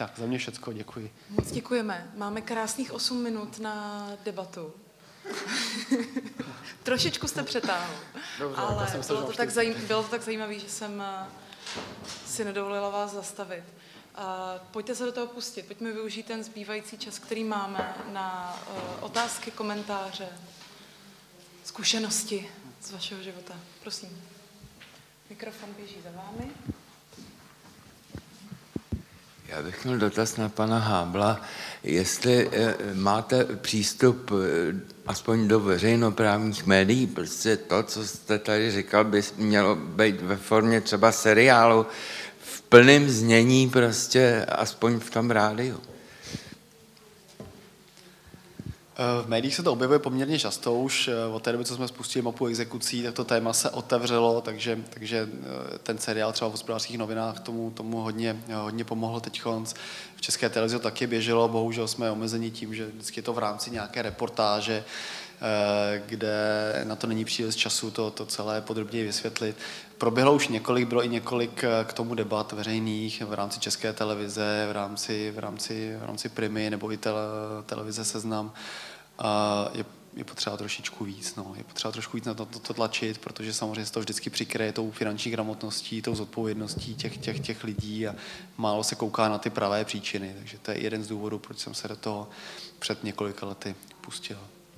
Tak, za mě všecko, děkuji. Moc děkujeme. Máme krásných 8 minut na debatu. Trošičku jste přetáhl, Dobře, ale bylo to tak zajímavé, že jsem si nedovolila vás zastavit. Pojďte se do toho pustit, pojďme využít ten zbývající čas, který máme na otázky, komentáře, zkušenosti z vašeho života. Prosím. Mikrofon běží za vámi. Já bych měl dotaz na pana Hábla, jestli máte přístup aspoň do veřejnoprávních médií, prostě to, co jste tady říkal, by mělo být ve formě třeba seriálu v plném znění, prostě aspoň v tom rádiu. V médiích se to objevuje poměrně často už. Od té doby, co jsme spustili mapu exekucí, tak to téma se otevřelo, takže ten seriál třeba v Hospodářských novinách tomu hodně pomohl teď. V České televizi to taky běželo, bohužel jsme omezeni tím, že vždycky je to v rámci nějaké reportáže, kde na to není příliš času to celé podrobněji vysvětlit. Proběhlo už bylo i několik k tomu debat veřejných v rámci České televize, v rámci Primy nebo i televize Seznam. Je potřeba trošičku víc, je potřeba trošku víc na to tlačit, protože samozřejmě se to vždycky přikryje tou finanční gramotností, tou zodpovědností těch lidí a málo se kouká na ty pravé příčiny. Takže to je jeden z důvodů, proč jsem se do toho před několika lety pustil.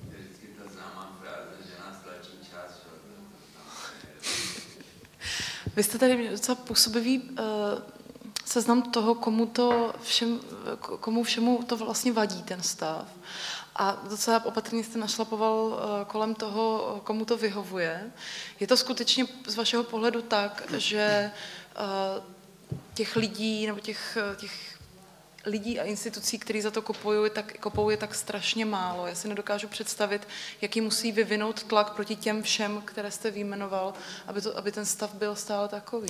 Vy jste tady docela působivý seznam toho, komu všemu to vlastně vadí, ten stav. A docela opatrně jste našlapoval kolem toho, komu to vyhovuje. Je to skutečně z vašeho pohledu tak, že těch lidí nebo těch lidí a institucí, kteří za to kopou, je tak strašně málo. Já si nedokážu představit, jaký musí vyvinout tlak proti těm všem, které jste vyjmenoval, aby ten stav byl stále takový.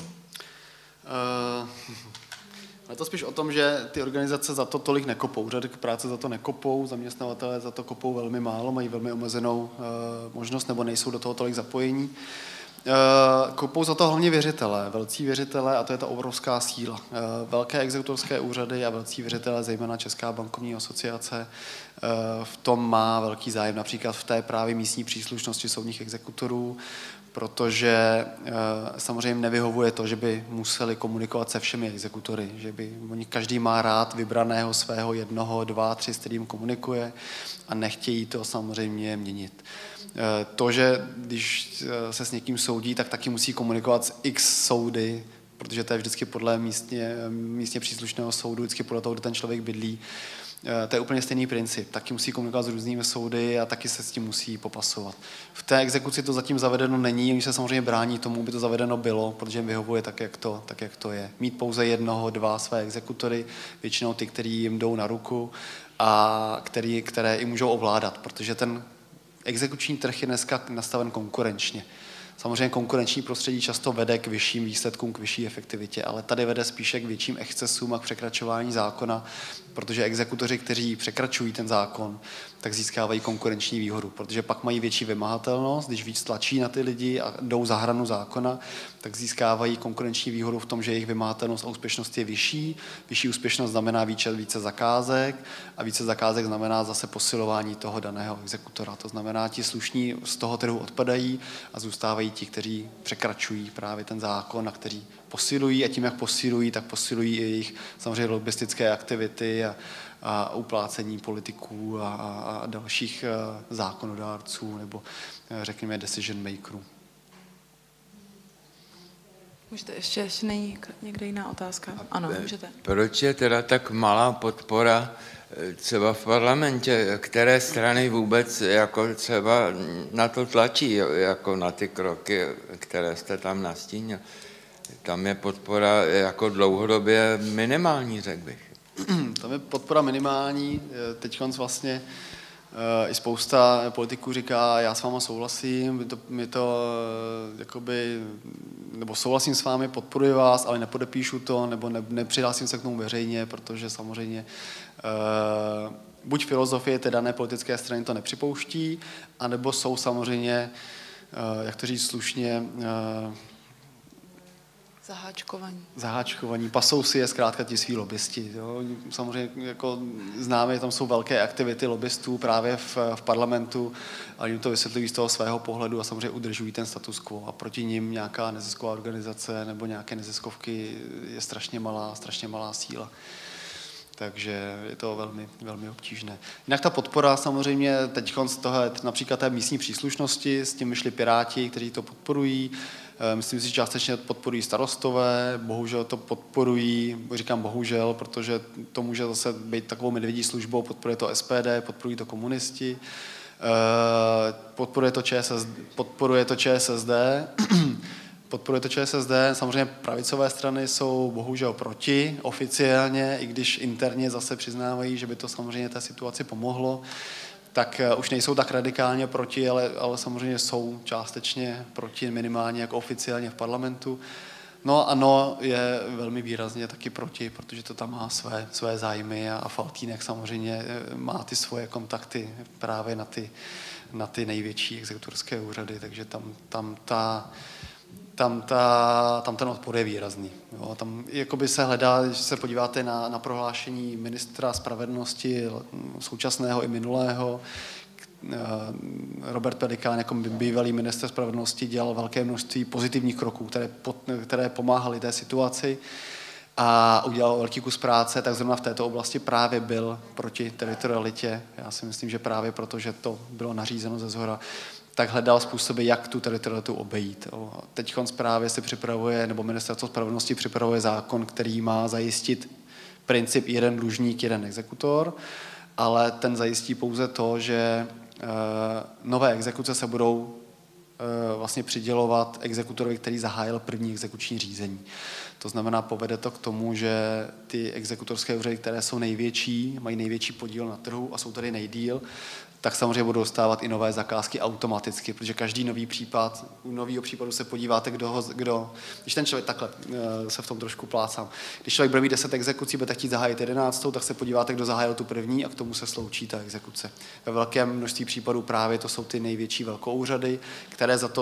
Je to spíš o tom, že ty organizace za to tolik nekopou, úřady práce za to nekopou, zaměstnavatelé za to kopou velmi málo, mají velmi omezenou možnost nebo nejsou do toho tolik zapojení. Kopou za to hlavně věřitelé, velcí věřitelé, a to je ta obrovská síla. Velké exekutorské úřady a velcí věřitelé, zejména Česká bankovní asociace, v tom má velký zájem, například v té právě místní příslušnosti soudních exekutorů, protože samozřejmě nevyhovuje to, že by museli komunikovat se všemi exekutory, že by každý má rád vybraného svého 1, 2, 3, s kterým komunikuje a nechtějí to samozřejmě měnit. To, že když se s někým soudí, tak taky musí komunikovat s x soudy, protože to je vždycky podle místně příslušného soudu, vždycky podle toho, kde ten člověk bydlí. To je úplně stejný princip. Taky musí komunikovat s různými soudy a taky se s tím musí popasovat. V té exekuci to zatím zavedeno není, oni se samozřejmě brání tomu, by to zavedeno bylo, protože jim vyhovuje tak, jak to je. Mít pouze 1, 2 své exekutory, většinou ty, který jim jdou na ruku a které i můžou ovládat, protože ten exekuční trh je dneska nastaven konkurenčně. Samozřejmě konkurenční prostředí často vede k vyšším výsledkům, k vyšší efektivitě, ale tady vede spíše k větším excesům a k překračování zákona, protože exekutoři, kteří překračují ten zákon, tak získávají konkurenční výhodu, protože pak mají větší vymahatelnost, když víc tlačí na ty lidi a jdou za hranu zákona, tak získávají konkurenční výhodu v tom, že jejich vymahatelnost a úspěšnost je vyšší. Vyšší úspěšnost znamená více zakázek a více zakázek znamená zase posilování toho daného exekutora. To znamená, ti slušní z toho trhu odpadají a zůstávají ti, kteří překračují právě ten zákon a kteří posilují a tím, jak posilují, tak posilují i jejich samozřejmě lobbystické aktivity a uplácení politiků a dalších zákonodárců nebo řekněme decision makerů. Můžete ještě není někde jiná otázka? Ano, můžete. Proč je teda tak malá podpora třeba v parlamentě? Které strany vůbec jako třeba na to tlačí, jako na ty kroky, které jste tam nastínil? Tam je podpora jako dlouhodobě minimální, řekl bych. Tam je podpora minimální, teď vlastně i spousta politiků říká, já s váma souhlasím, nebo souhlasím s vámi, podporuji vás, ale nepodepíšu to, nebo nepřihlásím se k tomu veřejně, protože samozřejmě buď filozofie té dané politické strany to nepřipouští, anebo jsou samozřejmě, jak to říct slušně, Zaháčkovaní. Pasou si je zkrátka ti svý lobbysti. Jo. Samozřejmě jako známe, tam jsou velké aktivity lobbystů právě v parlamentu, ale jim to vysvětlují z toho svého pohledu a samozřejmě udržují ten status quo. A proti nim nějaká nezisková organizace nebo nějaké neziskovky je strašně malá síla. Takže je to velmi, velmi obtížné. Jinak ta podpora samozřejmě teď z toho, například té místní příslušnosti, s tím vyšli Piráti, kteří to podporují. Myslím si, že částečně podporují starostové, bohužel to podporují, říkám bohužel, protože to může zase být takovou medvědí službou, podporuje to SPD, podporují to komunisti, podporuje to ČSSD, samozřejmě pravicové strany jsou bohužel proti oficiálně, i když interně zase přiznávají, že by to samozřejmě té situaci pomohlo, tak už nejsou tak radikálně proti, ale samozřejmě jsou částečně proti, minimálně jako oficiálně v parlamentu. No ANO je velmi výrazně taky proti, protože to tam má své zájmy a Faltýnek samozřejmě má ty svoje kontakty právě na ty největší exekutorské úřady, takže tam ten odpor je výrazný. Jo. Tam jakoby se hledá, když se podíváte na prohlášení ministra spravedlnosti současného i minulého, Robert Pelikán jako bývalý ministr spravedlnosti dělal velké množství pozitivních kroků, které pomáhaly té situaci a udělal velký kus práce, tak zrovna v této oblasti právě byl proti teritorialitě. Já si myslím, že právě proto, že to bylo nařízeno ze shora, tak hledal způsoby, jak tu teritorialitu obejít. Teď právě se připravuje, nebo ministerstvo spravedlnosti připravuje zákon, který má zajistit princip jeden dlužník, jeden exekutor, ale ten zajistí pouze to, že nové exekuce se budou vlastně přidělovat exekutorovi, který zahájil první exekuční řízení. To znamená, povede to k tomu, že ty exekutorské úřady, které jsou největší, mají největší podíl na trhu a jsou tady nejdýl, tak samozřejmě budou dostávat i nové zakázky automaticky, protože každý nový případ, u nového případu se podíváte, když ten člověk, takhle se v tom trošku plácám, když člověk bude mít 10 exekucí, budete chtít zahájit 11, tak se podíváte, kdo zahájil tu první a k tomu se sloučí ta exekuce. Ve velkém množství případů právě to jsou ty největší velkoúřady, které za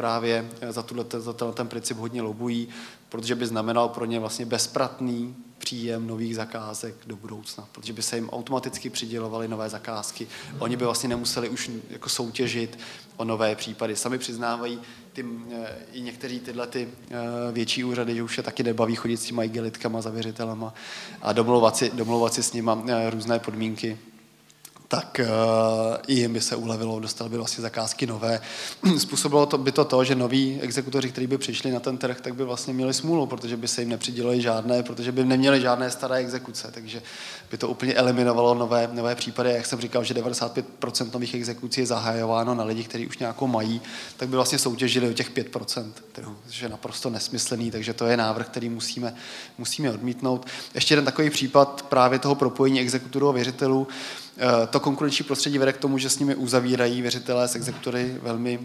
ten princip hodně lobují, protože by znamenal pro ně vlastně bezpratný příjem nových zakázek do budoucna, protože by se jim automaticky přidělovaly nové zakázky. Oni by vlastně nemuseli už jako soutěžit o nové případy. Sami přiznávají i někteří tyhle větší úřady, že už je taky nebaví chodit s těma igelitkama za věřitelama a domlouvat si s nima různé podmínky. Tak i jim by se ulevilo, dostali by vlastně zakázky nové. Způsobilo by to, že noví exekutoři, kteří by přišli na ten trh, tak by vlastně měli smůlu, protože by se jim nepřidělili žádné, protože by neměli žádné staré exekuce, takže by to úplně eliminovalo nové případy. Jak jsem říkal, že 95% nových exekucí je zahajováno na lidi, kteří už nějakou mají, tak by vlastně soutěžili o těch 5%, což je naprosto nesmyslný, takže to je návrh, který musíme odmítnout. Ještě jeden takový případ právě toho propojení exekutorů a věřitelů. To konkurenční prostředí vede k tomu, že s nimi uzavírají věřitelé s exekutory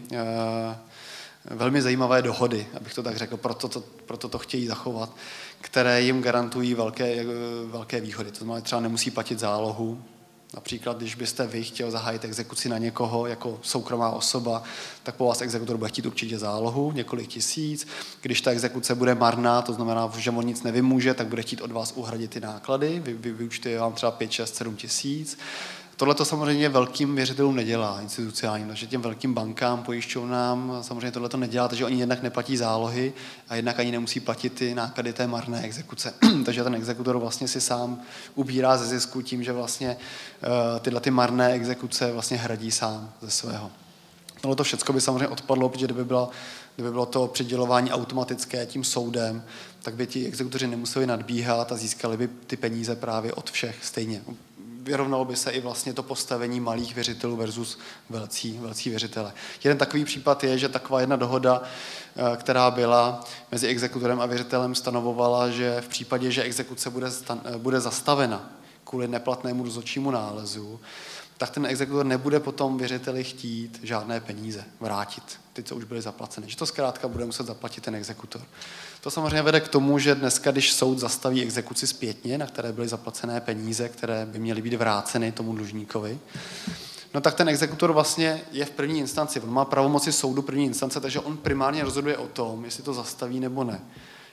velmi zajímavé dohody, abych to tak řekl, proto to chtějí zachovat, které jim garantují velké výhody. To znamená, třeba nemusí platit zálohu. Například, když byste vy chtěl zahájit exekuci na někoho jako soukromá osoba, tak po vás exekutor bude chtít určitě zálohu, několik tisíc. Když ta exekuce bude marná, to znamená, že on nic nevymůže, tak bude chtít od vás uhradit ty náklady, vyúčtuje vám třeba 5, 6, 7 tisíc. Tohle to samozřejmě velkým věřitelům nedělá, institucionálním, takže těm velkým bankám, pojišťovnám samozřejmě tohle to nedělá, takže oni jednak neplatí zálohy a jednak ani nemusí platit ty náklady té marné exekuce. Takže ten exekutor vlastně si sám ubírá ze zisku tím, že vlastně tyhle ty marné exekuce vlastně hradí sám ze svého. Tohle to všechno by samozřejmě odpadlo, protože kdyby bylo to přidělování automatické tím soudem, tak by ti exekutoři nemuseli nadbíhat a získali by ty peníze právě od všech stejně. Vyrovnalo by se i vlastně to postavení malých věřitelů versus velcí věřitele. Jeden takový případ je, že taková jedna dohoda, která byla mezi exekutorem a věřitelem, stanovovala, že v případě, že exekuce bude zastavena kvůli neplatnému dozorčímu nálezu, tak ten exekutor nebude potom věřiteli chtít žádné peníze vrátit, ty, co už byly zaplaceny. Že to zkrátka bude muset zaplatit ten exekutor. To samozřejmě vede k tomu, že dneska, když soud zastaví exekuci zpětně, na které byly zaplacené peníze, které by měly být vráceny tomu dlužníkovi, no tak ten exekutor vlastně je v první instanci. On má pravomoci soudu první instance, takže on primárně rozhoduje o tom, jestli to zastaví nebo ne.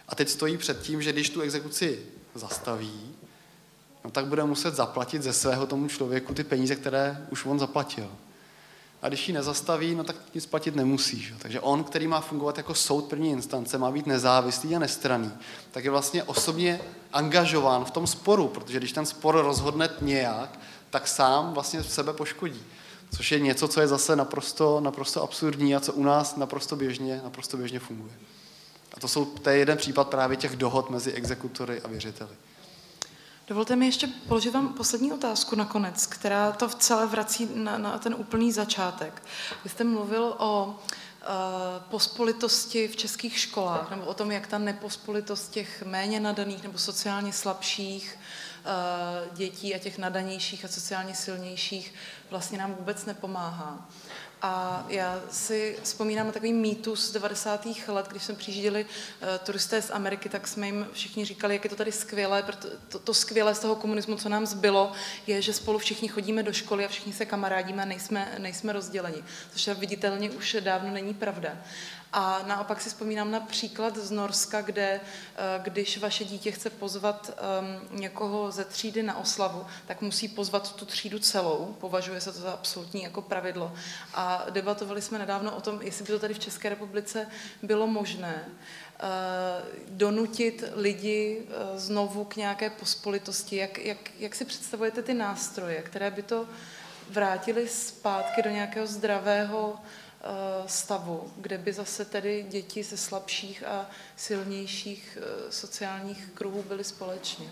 A teď stojí před tím, že když tu exekuci zastaví, no tak bude muset zaplatit ze svého tomu člověku ty peníze, které už on zaplatil. A když ji nezastaví, no tak nic platit nemusí. Že? Takže on, který má fungovat jako soud první instance, má být nezávislý a nestranný, tak je vlastně osobně angažován v tom sporu, protože když ten spor rozhodne nějak, tak sám vlastně sebe poškodí. Což je něco, co je zase naprosto absurdní a co u nás naprosto běžně funguje. A to je jeden případ právě těch dohod mezi exekutory a věřiteli. Dovolte mi ještě položit vám poslední otázku nakonec, která to celé vrací na ten úplný začátek. Vy jste mluvil o pospolitosti v českých školách, nebo o tom, jak ta nepospolitost těch méně nadaných nebo sociálně slabších dětí a těch nadanějších a sociálně silnějších vlastně nám vůbec nepomáhá. A já si vzpomínám na takový mýtus z 90. let, když jsme přijížděli turisté z Ameriky, tak jsme jim všichni říkali, jak je to tady skvělé. To skvělé z toho komunismu, co nám zbylo, je, že spolu všichni chodíme do školy a všichni se kamarádíme a nejsme rozděleni. Což viditelně už dávno není pravda. A naopak si vzpomínám na příklad z Norska, kde když vaše dítě chce pozvat někoho ze třídy na oslavu, tak musí pozvat tu třídu celou. Považuje se to za absolutní jako pravidlo. A debatovali jsme nedávno o tom, jestli by to tady v České republice bylo možné donutit lidi znovu k nějaké pospolitosti. Jak si představujete ty nástroje, které by to vrátily zpátky do nějakého zdravého stavu, kde by zase tedy děti ze slabších a silnějších sociálních kruhů byly společně?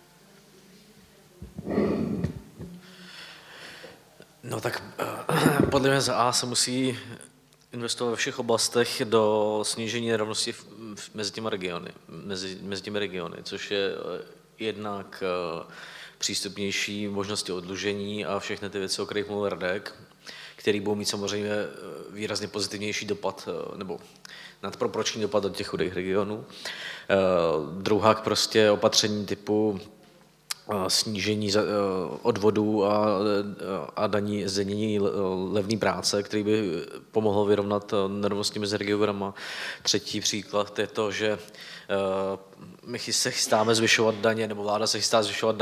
No tak podle mě za A se musí investovat ve všech oblastech do snížení nerovnosti mezi těmi regiony, což je jednak přístupnější možnosti oddlužení a všechny ty věci, o kterých mluvil Radek, který budou mít samozřejmě výrazně pozitivnější dopad nebo nadproporční dopad do těch chudých regionů. Druhak prostě opatření typu snížení odvodů a daní, zdanění levné práce, který by pomohl vyrovnat nerovnosti mezi regionama. Třetí příklad je to, že my se chystáme zvyšovat daně, nebo vláda se chystá zvyšovat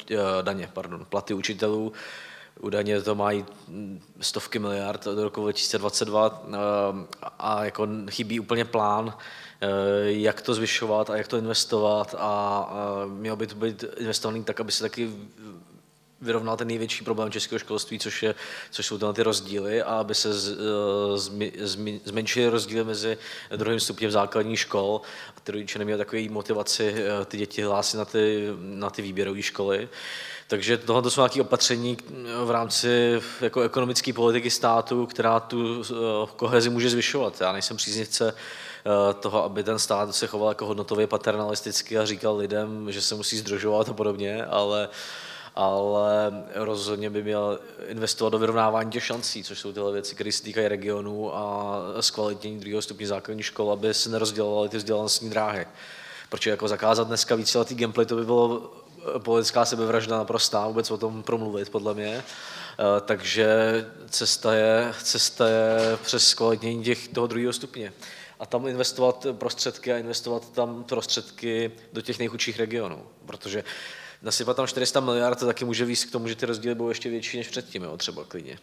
platy učitelů. Údajně to mají stovky miliard do roku 2022 a jako chybí úplně plán, jak to zvyšovat a jak to investovat a mělo by to být investovaný tak, aby se taky vyrovnal ten největší problém českého školství, což jsou ty rozdíly a aby se zmenšily rozdíly mezi druhým stupněm základních škol a ty rodiče neměli takovou motivaci ty děti hlásit na ty výběrové školy. Takže tohle jsou nějaké opatření v rámci jako ekonomické politiky státu, která tu kohezi může zvyšovat. Já nejsem příznivce toho, aby ten stát se choval jako hodnotově paternalisticky a říkal lidem, že se musí združovat a podobně, ale rozhodně by měl investovat do vyrovnávání těch šancí, což jsou tyhle věci, které se týkají regionů a zkvalitnění druhého stupně základní škol, aby se nerozdělovaly ty vzdělanostní dráhy. Protože jako zakázat dneska víceletý gameplay, to by bylo politická sebevražda naprostá, vůbec o tom promluvit, podle mě. Takže cesta je přes zkvalitnění toho druhého stupně. A tam investovat prostředky do těch nejchudších regionů, protože nasypat tam 400 miliard, to taky může vést k tomu, že ty rozdíly budou ještě větší než předtím, jo, třeba klidně.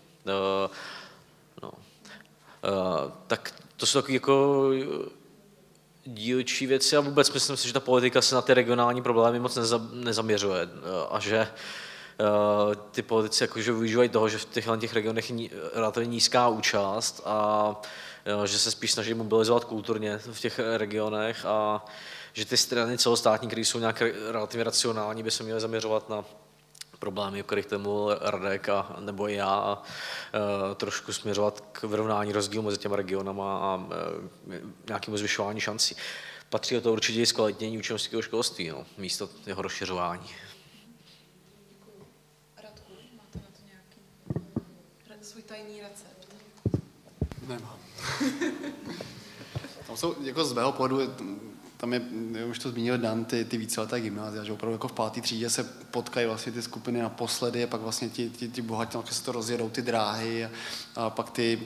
Tak to jsou takové jako dílčí věci a vůbec myslím si, že ta politika se na ty regionální problémy moc nezaměřuje a že ty politici jakože využívají toho, že v těch regionech je relativně nízká účast a že se spíš snaží mobilizovat kulturně v těch regionech a že ty strany celostátní, které jsou nějak relativně racionální, by se měly zaměřovat na problémy, o kterých tam mluvil Radek nebo i já, a trošku směřovat k vyrovnání rozdílu mezi těmi regionama a nějakému zvyšování šancí. Patří do toho určitě i zkvalitnění učňovského školství, místo jeho rozšiřování. Radku, máte na to nějaký svůj tajný recept? Nemám. Tam jsou, jako z mého pohledu, tam je, už to zmínil Dan, ty víceleté gymnázia, že opravdu jako v 5. třídě se potkají vlastně ty skupiny naposledy a pak vlastně ti bohatí se to rozjedou ty dráhy a pak ty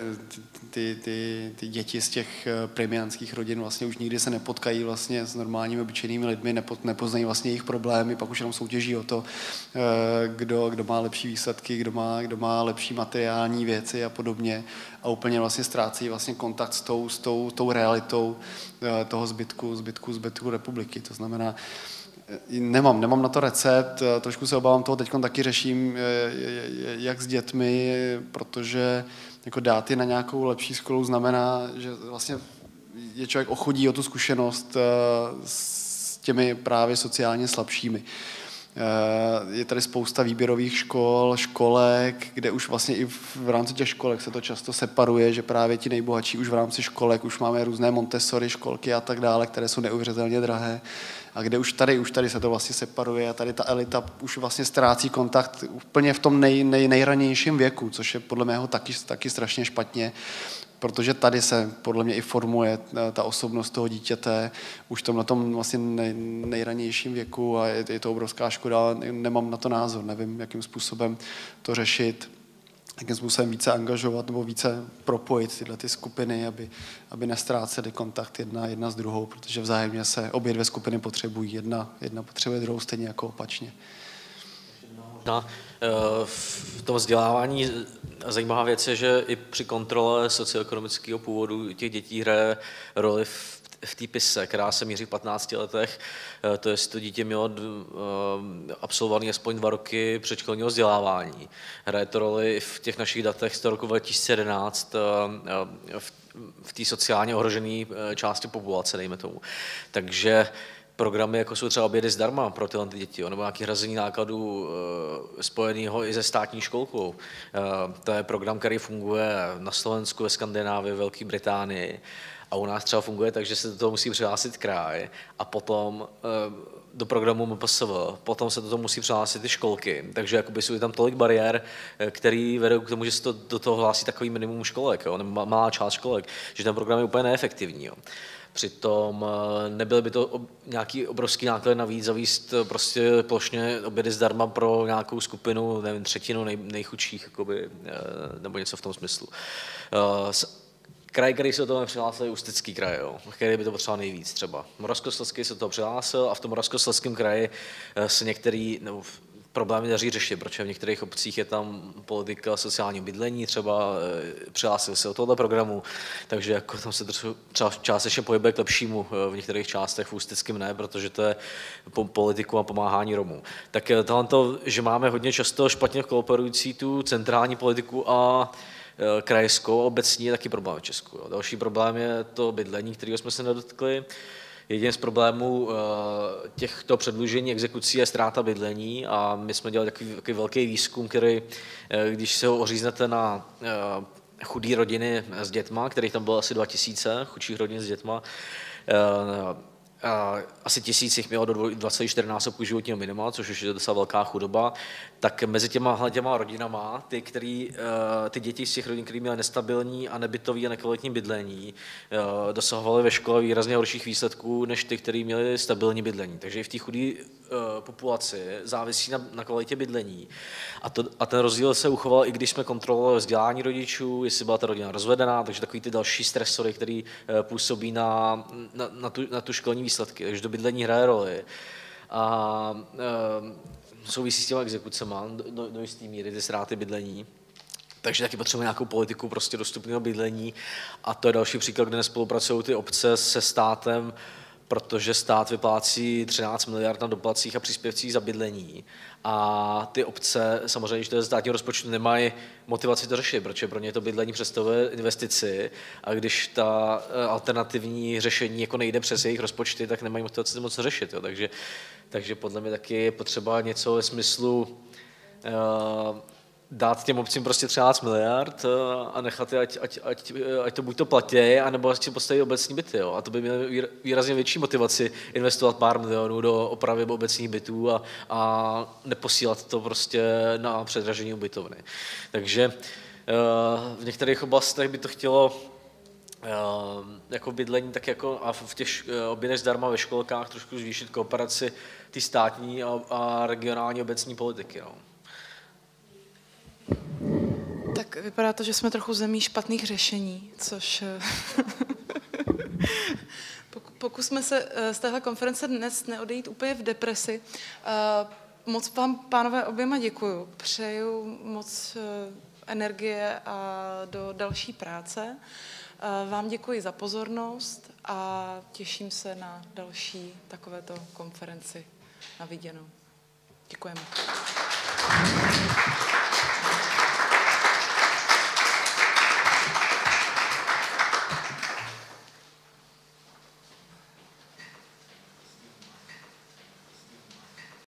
děti z těch premiánských rodin vlastně už nikdy se nepotkají vlastně s normálními obyčejnými lidmi, nepoznají vlastně jejich problémy, pak už jenom soutěží o to, kdo má lepší výsledky, kdo má lepší materiální věci a podobně a úplně vlastně ztrácí vlastně kontakt s tou realitou toho zbytku republiky. To znamená, nemám na to recept, trošku se obávám toho, teď taky řeším, jak s dětmi, protože jako dát je na nějakou lepší školu znamená, že vlastně je člověk ochudí o tu zkušenost s těmi právě sociálně slabšími. Je tady spousta výběrových škol, školek, kde už vlastně i v rámci těch školek se to často separuje, že právě ti nejbohatší už v rámci školek, už máme různé Montessori školky a tak dále, které jsou neuvěřitelně drahé. A kde už tady se to vlastně separuje a tady ta elita už vlastně ztrácí kontakt úplně v tom nejranějším věku, což je podle mého taky strašně špatně, protože tady se podle mě i formuje ta osobnost toho dítěte už na tom vlastně nejranějším věku a je to obrovská škoda, nemám na to názor, nevím, jakým způsobem to řešit, jakým způsobem více angažovat nebo více propojit tyhle ty skupiny, aby nestráceli kontakt jedna s druhou, protože vzájemně se obě dvě skupiny potřebují, jedna potřebuje druhou stejně jako opačně. V tom vzdělávání zajímavá věc je, že i při kontrole socioekonomického původu těch dětí hraje roli v té PISE, která se míří v 15 letech, to je, to dítě mělo absolvovaný aspoň 2 roky předškolního vzdělávání. Hraje to roli v těch našich datech z toho roku 2011 v té sociálně ohrožené části populace, dejme tomu. Takže programy, jako jsou třeba obědy zdarma pro tyhle děti, nebo nějaké hrazení nákladů spojeného i se státní školkou. To je program, který funguje na Slovensku, ve Skandinávii, ve Velké Británii a u nás třeba funguje tak, že se do toho musí přihlásit kraj a potom do programu MPSV, potom se do toho musí přihlásit ty školky, takže jakoby jsou tam tolik bariér, které vedou k tomu, že se to do toho hlásí takový minimum školek, jo, nebo malá část školek, že ten program je úplně neefektivní. Jo. Přitom nebyly by to nějaký obrovský náklad navíc zavíst prostě plošně obědy zdarma pro nějakou skupinu, nevím, 1/3 nejchudších, jakoby, nebo něco v tom smyslu. Kraj, který se do toho přihlásil, je Ústecký kraj, jo, který by to potřeboval nejvíc třeba. Moravskoslezský se toho přihlásil a v tom Moravskoslezském kraji se některý, nebo problémy daří řešit, protože v některých obcích je tam politika sociálního bydlení, třeba přihlásil se do tohoto programu, takže jako tam se třeba částečně pohybuje k lepšímu v některých částech, v Ústeckém ne, protože to je politiku a pomáhání Romů. Tak tohle, že máme hodně často špatně kooperující tu centrální politiku a krajskou, obecní je taky problém v Česku. Jo. Další problém je to bydlení, kterého jsme se nedotkli. Jeden z problémů těchto předlužení exekucí je ztráta bydlení a my jsme dělali takový velký výzkum, který, když se ho oříznete na chudé rodiny s dětma, kterých tam bylo asi 2000 chudších rodin s dětma, asi 1000 jich mělo do 24násobku životního minima, což už je docela velká chudoba, tak mezi těma rodinama, ty děti z těch rodin, které měly nestabilní a nebytový a nekvalitní bydlení, dosahovaly ve škole výrazně horších výsledků, než ty, které měly stabilní bydlení. Takže i v té chudé populaci závisí na kvalitě bydlení. A ten rozdíl se uchoval, i když jsme kontrolovali vzdělání rodičů, jestli byla ta rodina rozvedená, takže takový ty další stresory, které působí na tu školní výsledky. Takže to bydlení hraje roli. A souvisí s těma exekucema do jisté míry, ty ztráty bydlení. Takže taky potřebujeme nějakou politiku prostě dostupného bydlení. A to je další příklad, kde nespolupracují ty obce se státem, protože stát vyplácí 13 miliard na doplatcích a příspěvcích za bydlení. A ty obce, samozřejmě, že to je státního rozpočtu, nemají motivaci to řešit, protože pro ně to bydlení představuje investici a když ta alternativní řešení jako nejde přes jejich rozpočty, tak nemají motivaci to moc řešit. Jo. Takže podle mě taky je potřeba něco ve smyslu dát těm obcím prostě 13 miliard a nechat je, ať to buď to platí, anebo ať si postaví obecní byty. Jo. A to by mělo výrazně větší motivaci investovat pár milionů do opravy obecních bytů a neposílat to prostě na předražení ubytovny. Takže v některých oblastech by to chtělo jako bydlení, tak jako a v těch obědech zdarma ve školkách trošku zvýšit kooperaci ty státní a regionální obecní politiky. No. Tak vypadá to, že jsme trochu zemí špatných řešení, což pokusme se z téhle konference dnes neodejít úplně v depresi. Moc vám, pánové, oběma děkuju. Přeju moc energie a do další práce. Vám děkuji za pozornost a těším se na další takovéto konferenci. Na viděnou. Děkujeme.